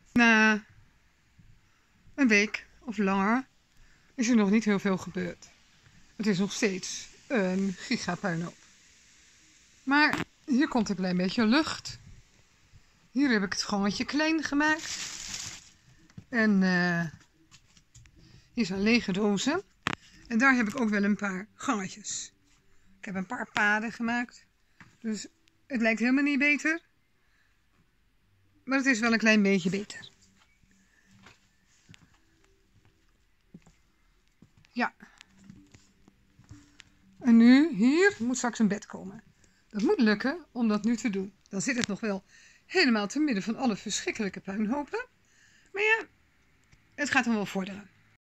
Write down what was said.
Na een week of langer is er nog niet heel veel gebeurd. Het is nog steeds een gigapuinhoop. Maar hier komt een klein beetje lucht. Hier heb ik het gangetje klein gemaakt. En hier zijn lege dozen. En daar heb ik ook wel een paar gangetjes. Ik heb een paar paden gemaakt. Dus het lijkt helemaal niet beter. Maar het is wel een klein beetje beter. Ja. En nu, hier moet straks een bed komen. Dat moet lukken om dat nu te doen. Dan zit het nog wel helemaal te midden van alle verschrikkelijke puinhopen. Maar ja, het gaat dan wel vorderen.